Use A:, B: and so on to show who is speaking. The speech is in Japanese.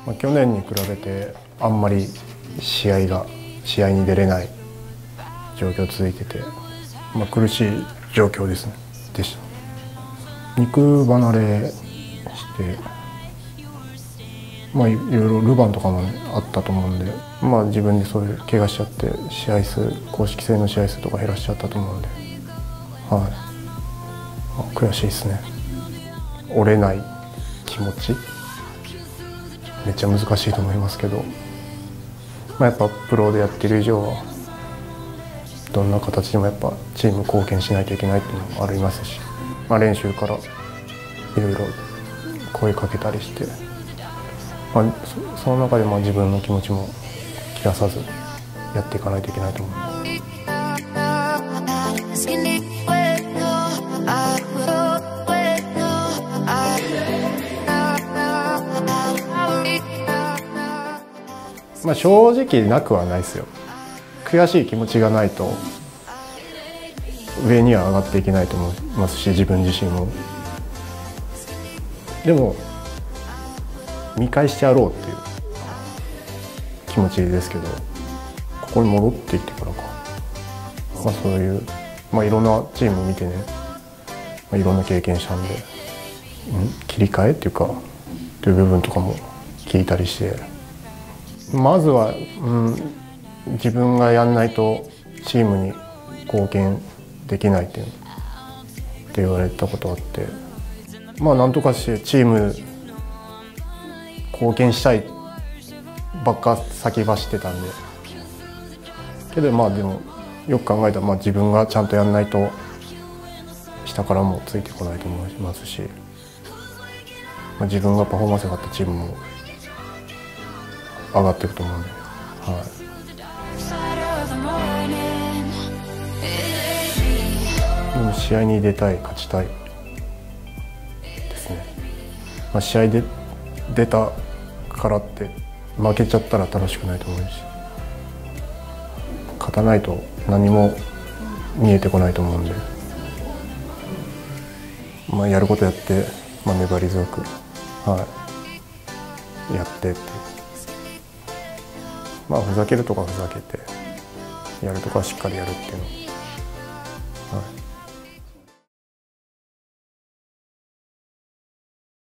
A: 去年に比べてあんまり試合に出れない状況続いてて、苦しい状況でした。肉離れして、いろいろルヴァンとかも、ね、あったと思うんで、自分でそういう怪我しちゃって公式戦の試合数とか減らしちゃったと思うんで、悔しいですね。折れない気持ちめっちゃ難しいと思いますけど、やっぱプロでやってる以上はどんな形でもやっぱチーム貢献しないといけないっていうのもありますし、練習からいろいろ声かけたりして、その中で自分の気持ちも切らさずやっていかないといけないと思う。正直なくはないですよ。悔しい気持ちがないと上には上がっていけないと思いますし、自分自身も。でも見返してやろうっていう気持ちですけど、ここに戻ってきてからか、そういう、いろんなチームを見てね、いろんな経験したんで、切り替えっていうかという部分とかも聞いたりして、まずは、自分がやんないとチームに貢献できないって言われたことあって、なんとかしてチーム貢献したいばっか先走ってたんで、けどでもよく考えたら、自分がちゃんとやんないと下からもついてこないと思いますし、自分がパフォーマンスがあったチームも上がっていくと思うんで、でも試合に出たい、勝ちたいですね。試合で出たからって負けちゃったら楽しくないと思うし、勝たないと何も見えてこないと思うんで、やることやって、粘り強く、やってって、ふざけるとかふざけて、やるとかはしっかりやるっていうの。